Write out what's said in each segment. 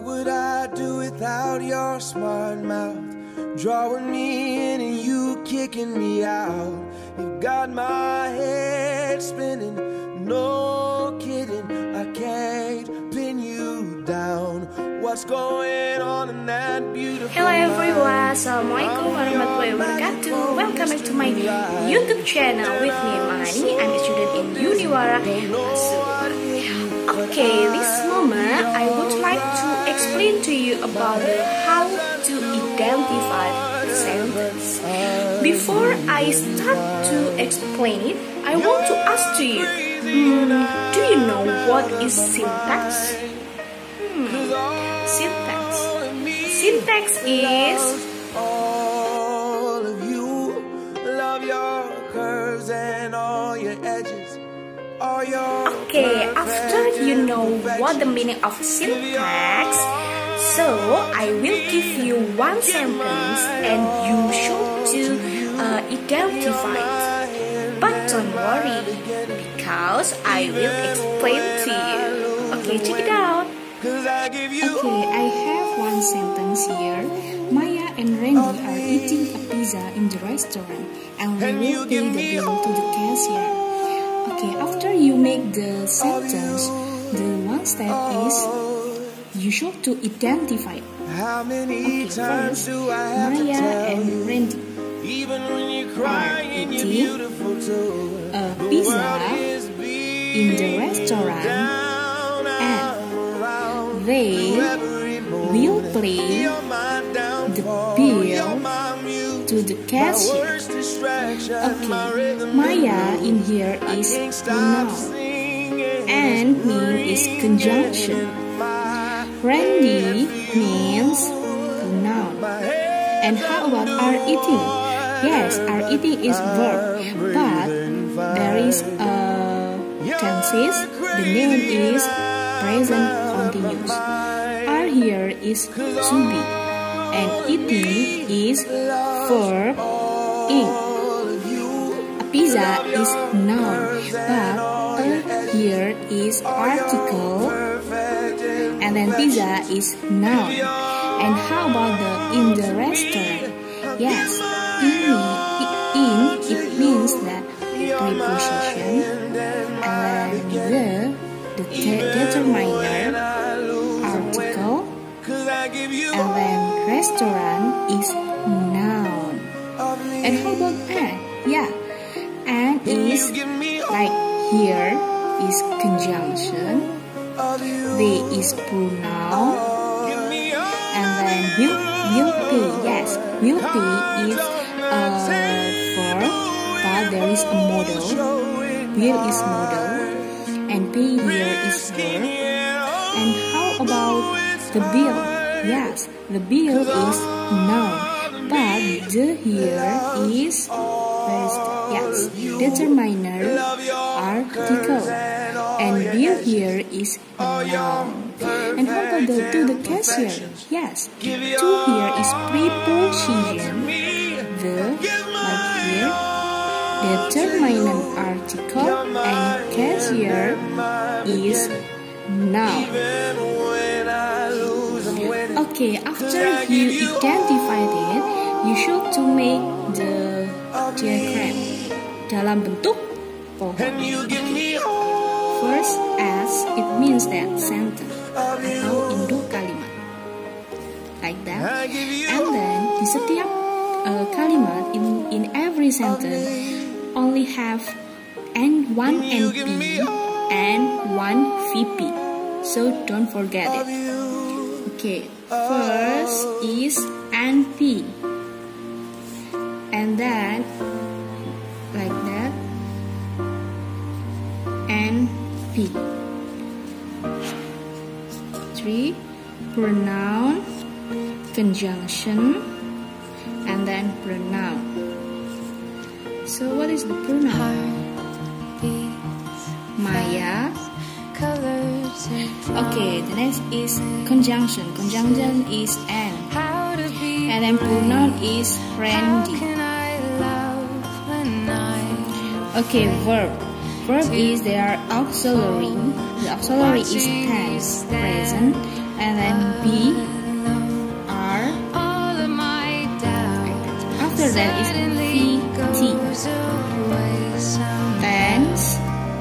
would I do without your smart mouth? Drawing me in and you kicking me out. You've got my head spinning, no kidding. I can't pin you down. What's going on in that beautiful Hello everyone, Assalamualaikum warahmatullahi wabarakatuh. Welcome back to my YouTube channel with me, Malani. I'm a student in Uniwara Asuwa. Okay, this moment I would like to explain to you about how to identify sentence. Before I start to explain it, I want to ask to you, do you know what is syntax? Syntax is all of you. Love your curves and all your edges. Okay, after you know what the meaning of syntax, so I will give you one sentence and you should identify it. But don't worry, because I will explain to you. Okay, check it out. Okay, I have one sentence here. Maya and Randy are eating a pizza in the restaurant and we will pay the bill to the cashier. Okay, after you make the sentence, the one step is you should to identify. Okay, first, Maya and Randy are eating a pizza in the restaurant and they will pay the bill to the cashier. Okay, Maya in here is pronoun and mean is conjunction. Randy means pronoun. And how about are eating? Yes, are eating is verb, but there is a tenses. The name is present continuous. Are here is to be, and eating is verb eat. A pizza is noun, but here is article, and then pizza is noun. And how about the in the restaurant? Yes, in it means that preposition, and then the determiner article, and then restaurant is noun. And how about and? Yeah, and is like here is conjunction, they is pronoun, and then will pay. Yes, will pay is verb, but there is a modal. Will is modal, and pay here is verb. And how about the bill? Yes, the bill is noun, but the here is yes, determiner article, and bill here is noun. And how about the to the cashier? Yes, to here is preposition. The like here, determinant article, and cashier is noun. Okay, after you identified it, you should to make the diagram dalam bentuk pohon. First, as it means that sentence atau induk kalimat, like that. And then di setiap kalimat in every sentence only have one NP and one VP, so don't forget it. Okay, first is NP, and then like that, NP. 3, pronoun, conjunction, and then pronoun. So what is the pronoun? Maya. Okay, the next is conjunction. Conjunction is and then pronoun is Randy. Okay, verb. Verb is their auxiliary. The auxiliary is tense, present, and then B, R. After that is V, T. Tense,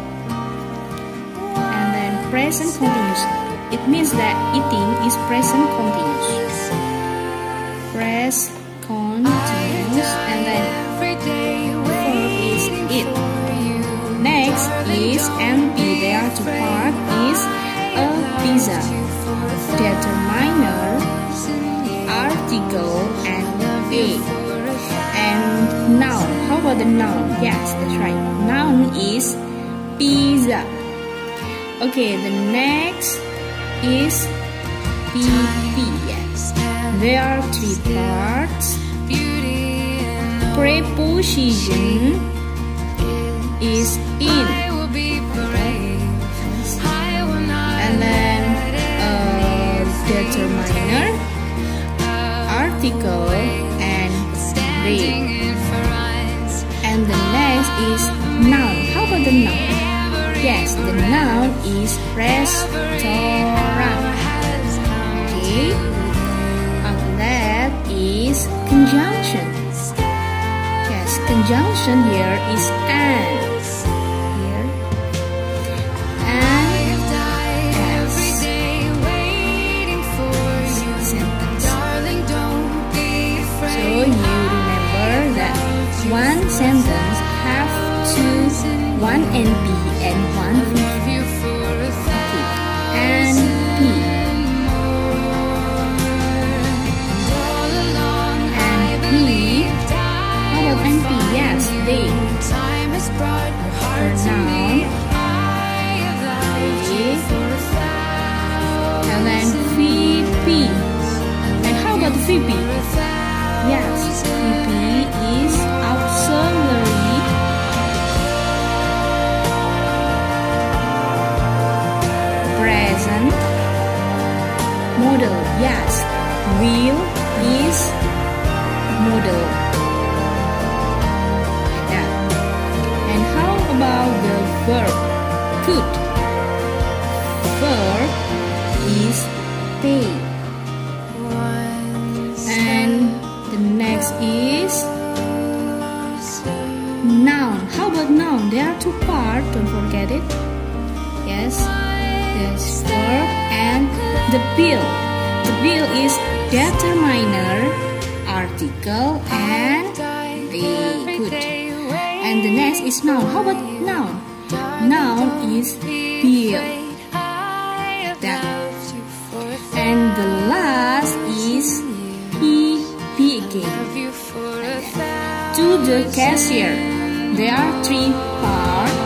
and then present continuous. It means that eating is present continuous. Present continuous, and then verb is eat. Next is MP. There are two parts. Is a pizza. Determiner, article, and a. And noun. How about the noun? Yes, that's right. Noun is pizza. Okay, the next is PP. Yes. There are three parts. Preposition is in. And then determiner, article, and they. And the next is noun. How about the noun? Yes, the noun is restaurant. Okay. After that is conjunction. Yes, conjunction here is and. Here. And as. Sentence. So you remember that one sentence have one NP and one VP. And P. And P. How about NP? Yes, they. Noun. And then VP. And how about VP? Yes, VP is auxiliary present model. Yes, will is model. Like that. And how about the verb? Could. Verb is pay. And the next is noun. How about noun? There are two parts, don't forget it. Yes, there's verb and the bill. The bill is determiner, article, and the good. And the next is noun. How about noun? Noun is bill. That. And the last is P again. To the cashier. There are three parts.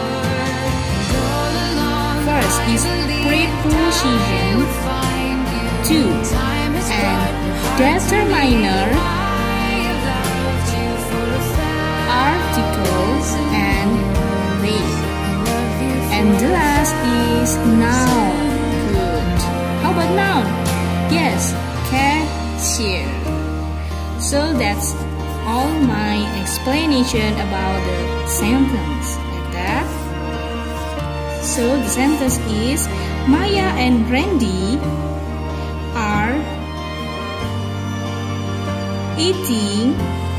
First is preposition, to, and determiner, articles, and they. And the last is noun. Good. How about noun? Yes, cashier. So that's all my explanation about the sentence. Like that. So the sentence is Maya and Randy are eating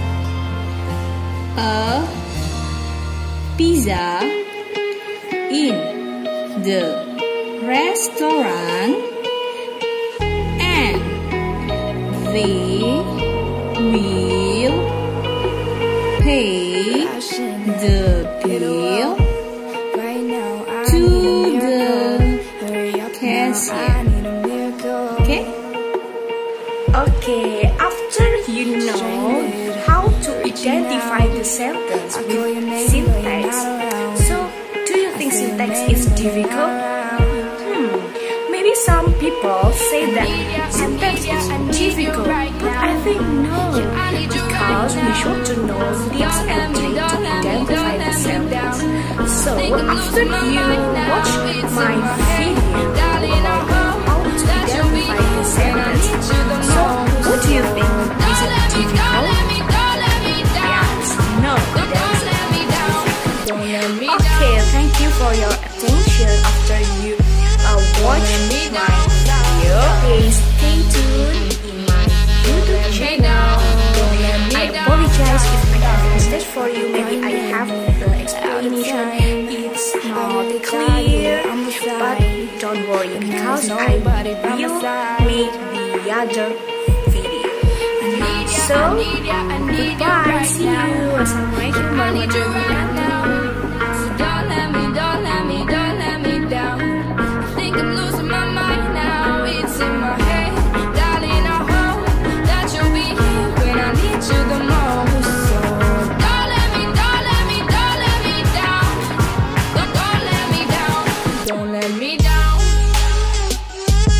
a pizza in the restaurant, and they will pay the bill to the cashier. Okay? Okay, after you know how to identify the sentence with syntax, so do you think syntax is difficult? Maybe some people say that syntax is difficult, but I think no, because we should to know tips and tricks to identify the sentence. So after you watch my video about how to identify the sentence, so what do you think? Is it difficult? Yes, no, that's okay, thank you for your attention after you watch my video. video, please stay tuned in my YouTube channel. I apologize if I have mistake for you. Maybe I have the explanation it's not clear, but don't worry because I will make the other video. So goodbye, see you. Assalamualaikum warahmatullahi wabarakatuh.